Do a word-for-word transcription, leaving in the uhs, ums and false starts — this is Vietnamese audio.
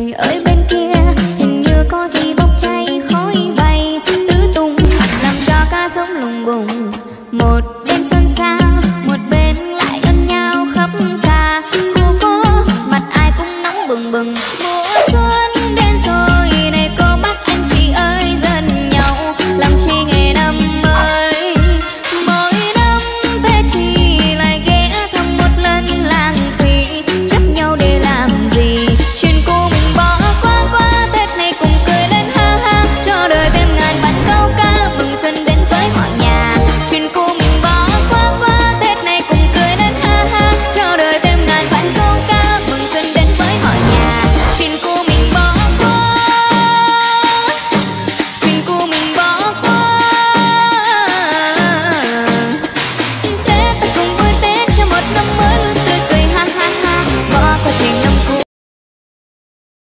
ơi bên kia hình như có gì bốc cháy khói bay tứ tung, làm cho cả sống lùng bùng. Một bên xuân sao, một bên lại ân nhau khắp cả khu phố, mặt ai cũng nóng bừng bừng. Mùa xuân đến rồi